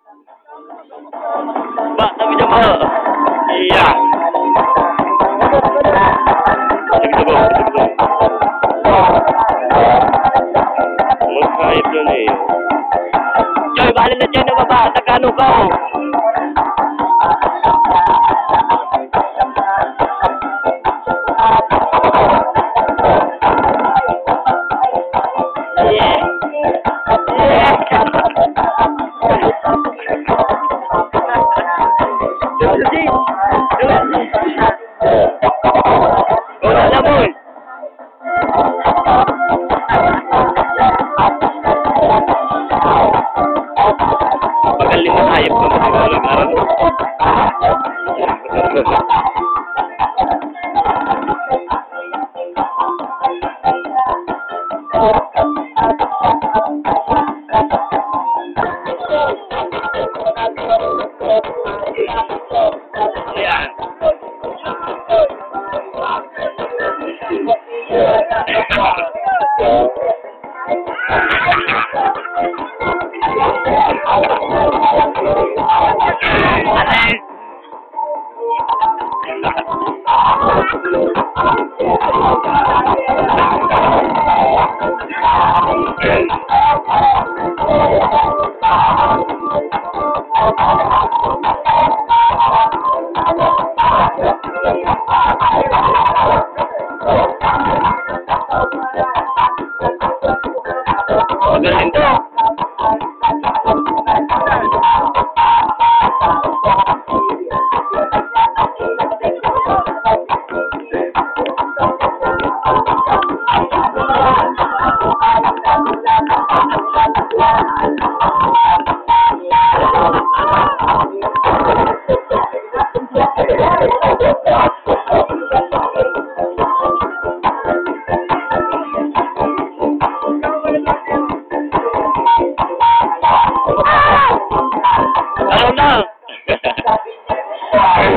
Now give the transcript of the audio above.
Ba, sabi niya mo. Iya. Mahayop yun eh. Joy, bali na dyan na baba. Nagkano ka oh. Magaling na hayop ko na siguro araw. Ayan. Magaling to. Ano na?